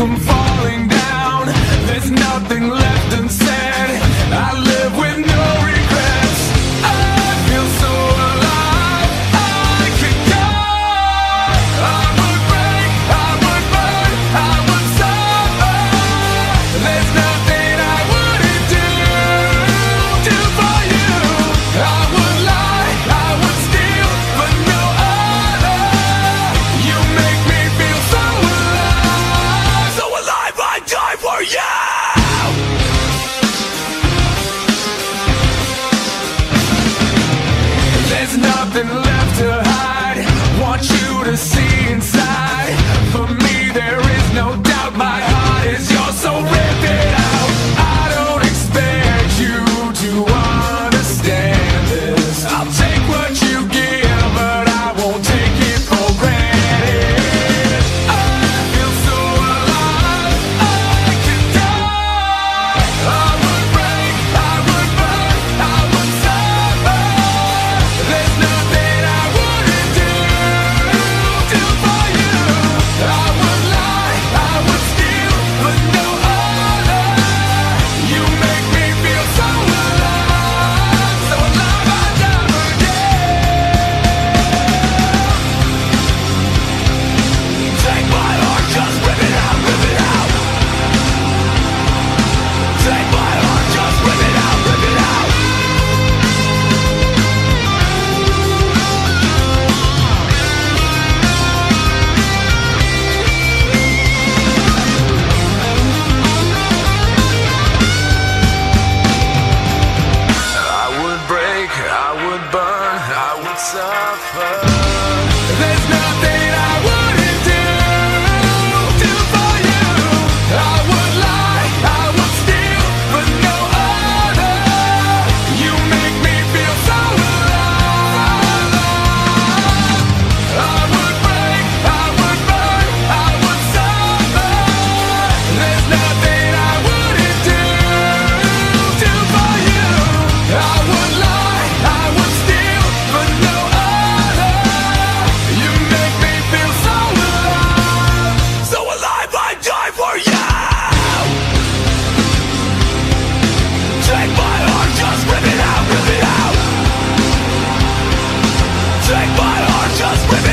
from falling down. There's nothing left unsaid. I live with no regrets. I feel so alive. I could go. I would break, I would burn, I would suffer. There's nothing I wouldn't do for you. I would lie, I would steal, but no other. You make me feel so alive. So alive, I die for you. There's nothing left to hide. Want you to see inside. For me there is no doubt. My heart is yours, so rip it out. I don't expect you to understand this. I'll take what you give, but I won't take it for granted. I feel so alive. I could die. I would break, I would burn, I would suffer. There's nothing I wouldn't do for you. I would lie, I would steal, but no other. You make me feel so alive. So alive I never get. Take my heart, just rip it out, rip it out. Take my heart, just rip it out, rip it out. I would break, I would burn, I would suffer. There's nothing I wouldn't do for you. I would lie, I would steal, but no other. You make me feel so alive. I would break, I would burn, I would suffer. There's nothing I wouldn't do for you. I would lie, I would steal, but no other. You make me feel so alive. So alive I die for you. Take my heart, just rip it out, rip it out. Take my heart, just rip it out.